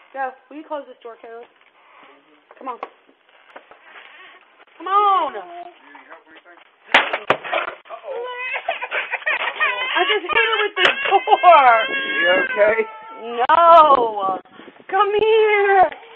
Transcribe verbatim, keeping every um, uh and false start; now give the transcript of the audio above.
Go. Will you close this door, Caleb? Come on. Come on. Uh-oh. I just hit her with the door. You okay? No. Come here.